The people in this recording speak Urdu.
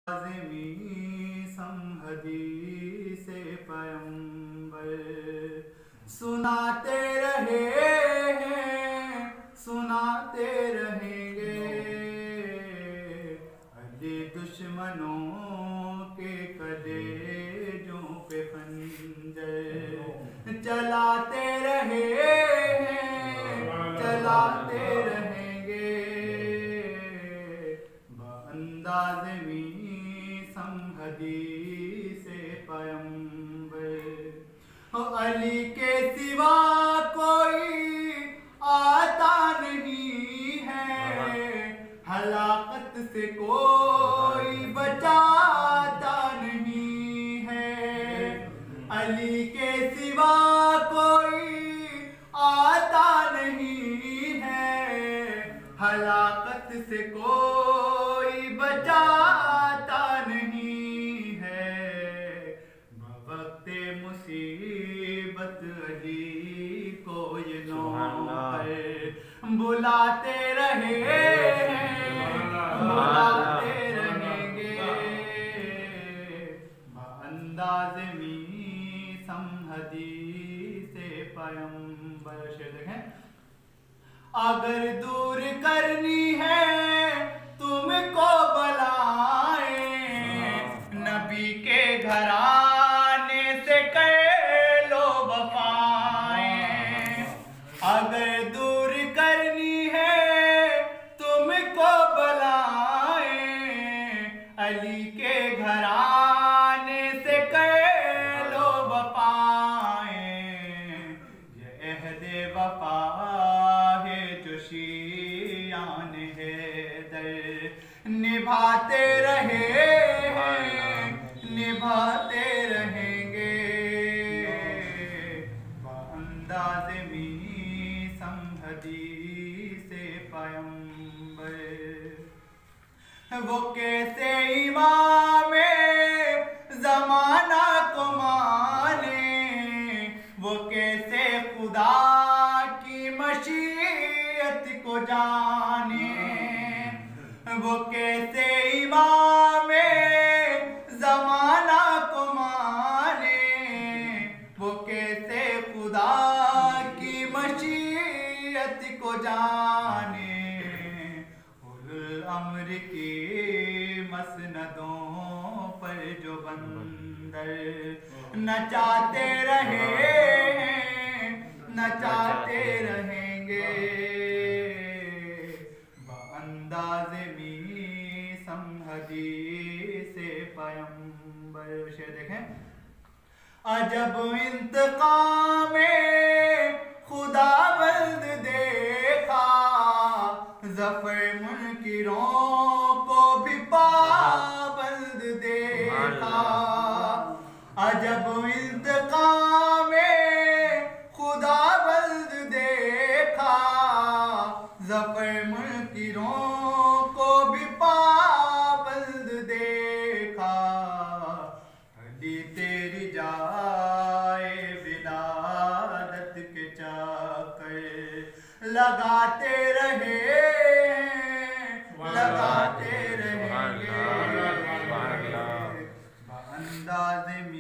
لازمی حدیث پیغمبر سناتے رہے ہیں، سناتے رہیں گے، علی دشمنوں کے کلیجوں پہ خنجر چلاتے رہے ہیں، چلاتے رہیں گے، بانداز حدیث پیغمبر علی کے سوا کوئی آتا نہیں ہے، ہلاکت سے کوئی بچاتا نہیں ہے، علی کے سوا کوئی آتا نہیں ہے، ہلاکت سے کوئی بچاتا نہیں ہے، بوقت مصیبت علی کو یہ نوبر بلاتے رہے ہیں، بلاتے رہیں گے، بانداز میثم حدیث پیغمبر دیکھیں، اگر دور کرنی ہے تم کو بلائیں، نبی کے گھرانے سے کر لو وفائیں، اگر دور کرنی ہے تم کو بلائیں، علی کے گھرانے سے کر لو وفائیں، یہ عہد وفا ہے جو شیعان حیدر نبھاتے رہے ہیں، نبھاتے رہیں گے، بانداز میثم حدیث پیغمبر وہ کیسے امام زمانہ کو مانے، وہ کیسے خدا کی مشیت کو جانے، وہ کیسے امام زمانہ کو مانے، وہ کیسے خدا کی مشیت کو جانے، الامر کی مسندوں پر جو بندر نچاتے رہے ہیں، نچاتے رہیں گے، بانداز میثم حدیث پیغمبر شعر دیکھیں، عجب انتقام خداوند دیکھا، ظفر منکروں کو بھی پابند دیکھا، عجب انتقام خداوند دیکھا، ظفر منکروں کو بھی پابند دیکھا، علی تیری جائے ولادت کے چکر لگاتے رہے ہیں، لگاتے رہیں گے، بانداز